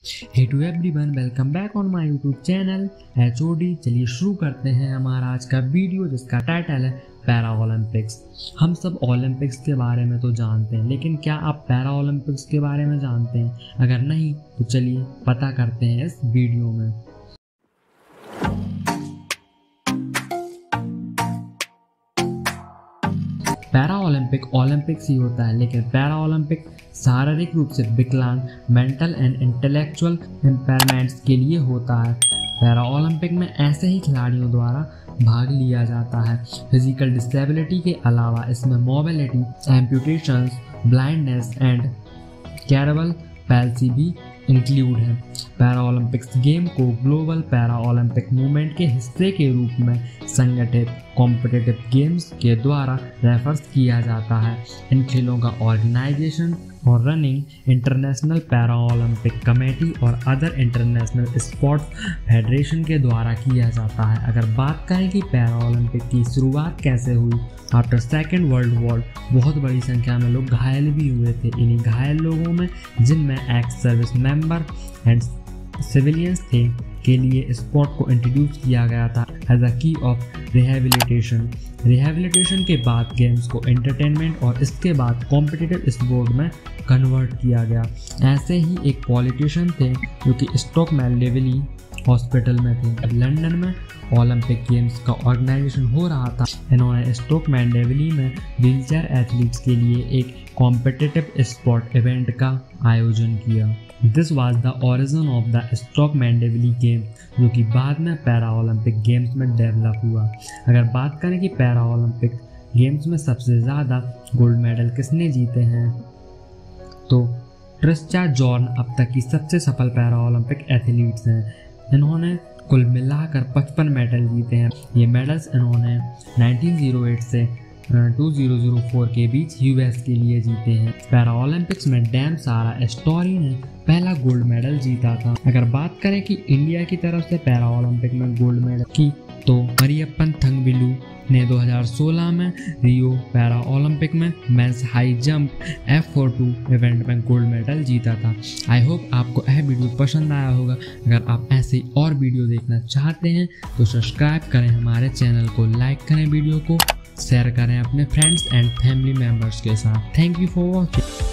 Hey to everyone, welcome back on my YouTube channel HOD। चलिए शुरू करते हैं हमारा आज का वीडियो, जिसका टाइटल है पैरा ओलंपिक्स। हम सब ओलंपिक्स के बारे में तो जानते हैं, लेकिन क्या आप पैरा ओलंपिक्स के बारे में जानते हैं? अगर नहीं तो चलिए पता करते हैं इस वीडियो में। पैरा ओलंपिक ओलंपिक्स ही होता है, लेकिन पैरा ओलंपिक शारीरिक रूप से विकलांग, मेंटल एंड इंटेलेक्चुअल इम्पेयरमेंट्स के लिए होता है। पैरा ओलंपिक में ऐसे ही खिलाड़ियों द्वारा भाग लिया जाता है। फिजिकल डिसेबिलिटी के अलावा इसमें mobility, amputations, blindness and cerebral palsy भी इंक्लूड है। पैरा ओलंपिक्स गेम को ग्लोबल पैरा ओलंपिक मूवमेंट के हिस्से के रूप में संगठित कॉम्पिटिटिव गेम्स के द्वारा रेफर किया जाता है। इन खेलों का ऑर्गेनाइजेशन और running international para Olympic committee और अदर इंटरनेशनल स्पोर्ट्स फेडरेशन के द्वारा किया जाता है। अगर बात करें कि पैरा ओलंपिक की शुरुआत कैसे हुई, आफ्टर सेकेंड वर्ल्ड वॉर बहुत बड़ी संख्या में लोग घायल भी हुए थे। इन्हीं घायल लोगों में, जिनमें ex service member and civilians थे, के लिए स्पोर्ट को इंट्रोड्यूस किया गया था एज अ की ऑफ रिहेबिलिटेशन। रिहेबिलिटेशन के बाद गेम्स को एंटरटेनमेंट और इसके बाद कॉम्पिटिटिव स्पोर्ट में कन्वर्ट किया गया। ऐसे ही एक पॉलिटिशियन थे जो कि स्टॉक मैंडेविली हॉस्पिटल में थे। लंदन में ओलंपिक गेम्स का ऑर्गेनाइजेशन हो रहा था। इन्होंने स्टॉक मैंडेविली में व्हीलचेयर एथलीट्स के लिए एक कॉम्पिटिटिव स्पोर्ट इवेंट का आयोजन किया। This was the origin of the Stoke Mandeville game, जो कि बाद में पैरा ओलंपिक गेम्स में डेवलप हुआ। अगर बात करें कि पैरा ओलंपिक गेम्स में सबसे ज़्यादा गोल्ड मेडल किसने जीते हैं, तो ट्रिस्टा जॉर्न अब तक की सबसे सफल पैरा ओलंपिक एथलीट्स हैं। इन्होंने कुल मिलाकर 55 मेडल जीते हैं। ये मेडल्स इन्होंने 1908 से 2004 के बीच US के लिए जीते हैं। पैरा ओलंपिक्स में डैम सारा स्टोरी ने पहला गोल्ड मेडल जीता था। अगर बात करें कि इंडिया की तरफ से पैरा ओलंपिक में गोल्ड मेडल की, तो मरियप्पन थंगवेलु ने 2016 में रियो पैरा ओलंपिक में men's high jump F42 event में गोल्ड मेडल जीता था। आई होप आपको यह वीडियो पसंद आया होगा। अगर आप ऐसे और वीडियो देखना चाहते हैं तो सब्सक्राइब करें हमारे चैनल को, लाइक करें, वीडियो को शेयर करें अपने फ्रेंड्स एंड फैमिली मेम्बर्स के साथ। Thank you for watching.